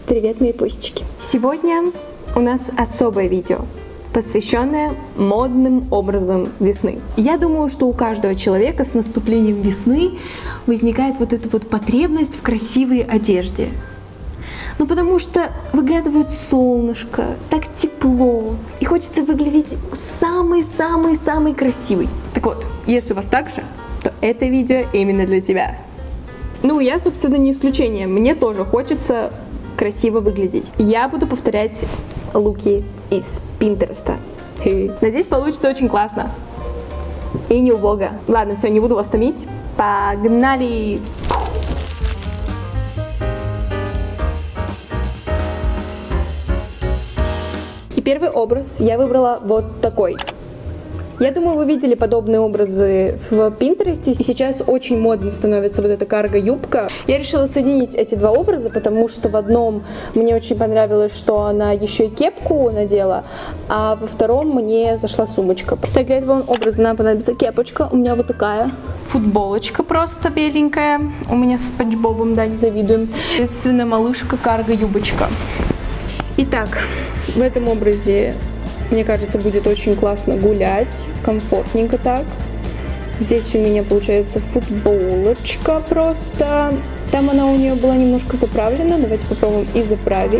Привет, мои пусечки! Сегодня у нас особое видео, посвященное модным образом весны. Я думаю, что у каждого человека с наступлением весны возникает вот эта вот потребность в красивой одежде. Ну потому что выглядывает солнышко, так тепло, и хочется выглядеть самый-самый-самый красивый. Так вот, если у вас так же, то это видео именно для тебя. Ну, я, собственно, не исключение. Мне тоже хочется красиво выглядеть. Я буду повторять луки из Пинтереста. Надеюсь, получится очень классно. И не убого. Ладно, все, не буду вас томить. Погнали! И первый образ я выбрала вот такой. Я думаю, вы видели подобные образы в Пинтересте, и сейчас очень модно становится вот эта карго-юбка. Я решила соединить эти два образа, потому что в одном мне очень понравилось, что она еще и кепку надела, а во втором мне зашла сумочка. Так, для этого образа нам понадобится кепочка, у меня вот такая. Футболочка просто беленькая, у меня с Спанч Бобом, да, не завидуем. Соответственно, малышка карго-юбочка. Итак, в этом образе, мне кажется, будет очень классно гулять, комфортненько так. Здесь у меня получается футболочка просто. Там она у нее была немножко заправлена. Давайте попробуем и заправить,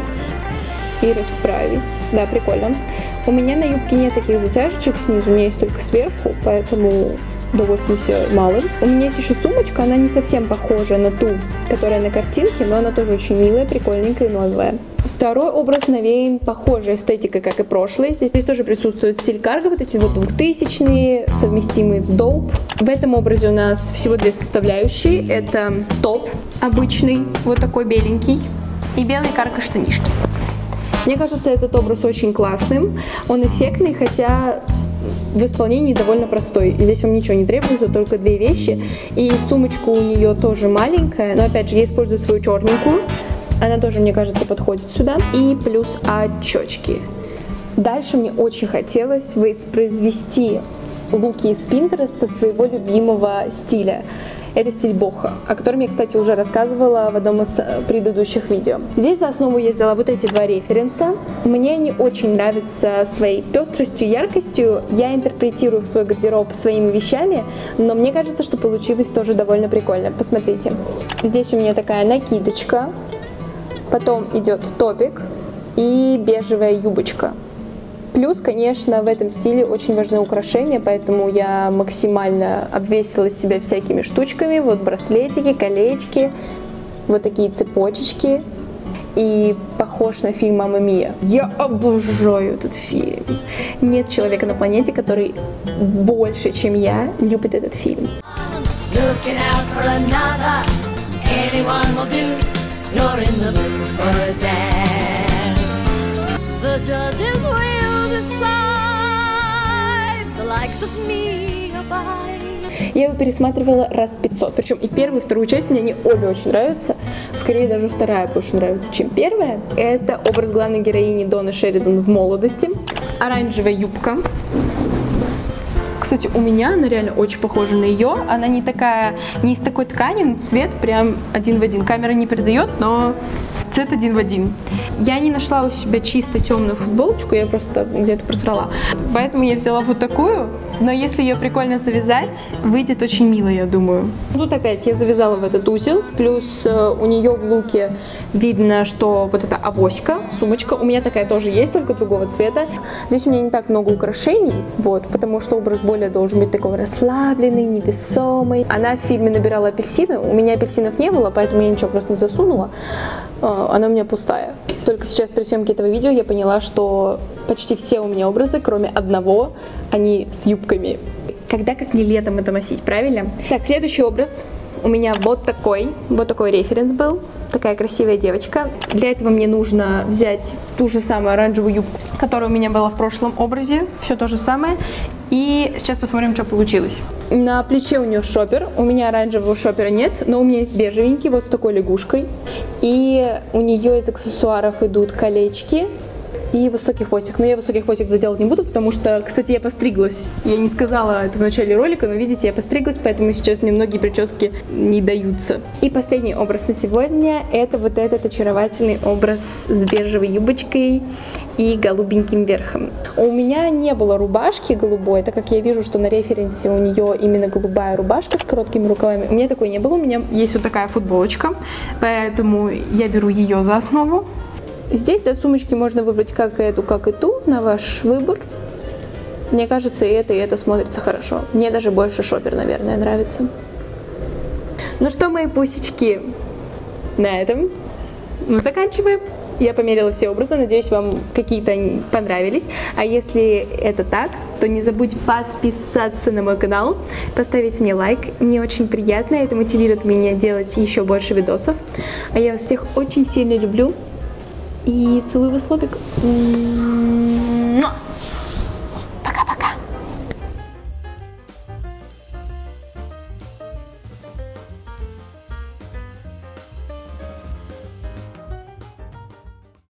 и расправить. Да, прикольно. У меня на юбке нет таких затяжечек снизу, у меня есть только сверху, поэтому довольствуемся малым. У меня есть еще сумочка, она не совсем похожа на ту, которая на картинке, но она тоже очень милая, прикольненькая и новая. Второй образ навеян похожей эстетикой, как и прошлый. Здесь тоже присутствует стиль карго, вот эти вот 2000-е, совместимые с доуп. В этом образе у нас всего две составляющие. Это топ обычный, вот такой беленький, и белые карго-штанишки. Мне кажется, этот образ очень классным. Он эффектный, хотя в исполнении довольно простой. Здесь вам ничего не требуется, только две вещи. И сумочка у нее тоже маленькая, но опять же я использую свою черненькую. Она тоже, мне кажется, подходит сюда. И плюс очечки. Дальше мне очень хотелось воспроизвести луки из Пинтереста своего любимого стиля. Это стиль бохо, о котором я, кстати, уже рассказывала в одном из предыдущих видео. Здесь за основу я взяла вот эти два референса. Мне они очень нравятся своей пестростью, яркостью. Я интерпретирую свой гардероб своими вещами, но мне кажется, что получилось тоже довольно прикольно. Посмотрите. Здесь у меня такая накидочка. Потом идет топик и бежевая юбочка. Плюс, конечно, в этом стиле очень важны украшения, поэтому я максимально обвесила себя всякими штучками. Вот браслетики, колечки, вот такие цепочечки. И похож на фильм «Мамма Мия». Я обожаю этот фильм. Нет человека на планете, который больше, чем я, любит этот фильм. You're in the mood for a dance. The judges will decide. The likes of me abide. Я его пересматривала раз 500. Причем и первую, и вторую часть мне они обе очень нравятся. Скорее даже вторая больше нравится, чем первая. Это образ главной героини Доны Шеридан в молодости. Оранжевая юбка. Кстати, у меня она реально очень похожа на ее. Она не из такой ткани, но цвет прям один в один. Камера не передает, но цвет один в один. Я не нашла у себя чисто темную футболочку, я просто где-то просрала. Поэтому я взяла вот такую. Но если ее прикольно завязать, выйдет очень мило, я думаю. Тут опять я завязала в этот узел. Плюс у нее в луке видно, что вот эта авоська, сумочка. У меня такая тоже есть, только другого цвета. Здесь у меня не так много украшений, вот, потому что образ более должен быть такой расслабленный, невесомый. Она в фильме набирала апельсины. У меня апельсинов не было, поэтому я ничего просто не засунула. Она у меня пустая. Только сейчас при съемке этого видео я поняла, что почти все у меня образы, кроме одного, они с юбками. Когда как не летом это носить, правильно? Так, следующий образ у меня вот такой референс был. Такая красивая девочка. Для этого мне нужно взять ту же самую оранжевую юбку, которая у меня была в прошлом образе. Все то же самое. И сейчас посмотрим, что получилось. На плече у нее шопер. У меня оранжевого шопера нет, но у меня есть бежевенький, вот с такой лягушкой. И у нее из аксессуаров идут колечки И высокий хвостик. Но я высокий хвостик заделать не буду, потому что, кстати, я постриглась. Я не сказала это в начале ролика, но видите, я постриглась, поэтому сейчас мне многие прически не даются. И последний образ на сегодня — это вот этот очаровательный образ с бежевой юбочкой и голубеньким верхом. У меня не было рубашки голубой, так как я вижу, что на референсе у нее именно голубая рубашка с короткими рукавами. У меня такой не было, у меня есть вот такая футболочка, поэтому я беру ее за основу. Здесь до сумочки можно выбрать как эту, как и ту, на ваш выбор. Мне кажется, и это смотрится хорошо. Мне даже больше шопер, наверное, нравится. Ну что, мои пусечки, на этом мы заканчиваем. Я померила все образы, надеюсь, вам какие-то понравились. А если это так, то не забудь подписаться на мой канал, поставить мне лайк. Мне очень приятно, это мотивирует меня делать еще больше видосов. А я вас всех очень сильно люблю. И целую вас в лобик.